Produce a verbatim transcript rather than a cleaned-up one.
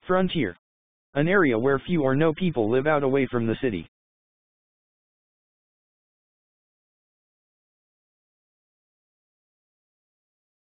Frontier. An area where few or no people live out away from the city.